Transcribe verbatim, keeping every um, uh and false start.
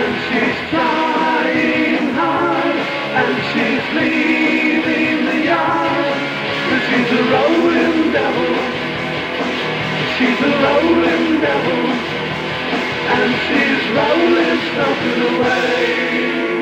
and she's trying hard, and she's leaving the yard. But she's a rolling devil, she's a rolling devil, and she's rolling something away.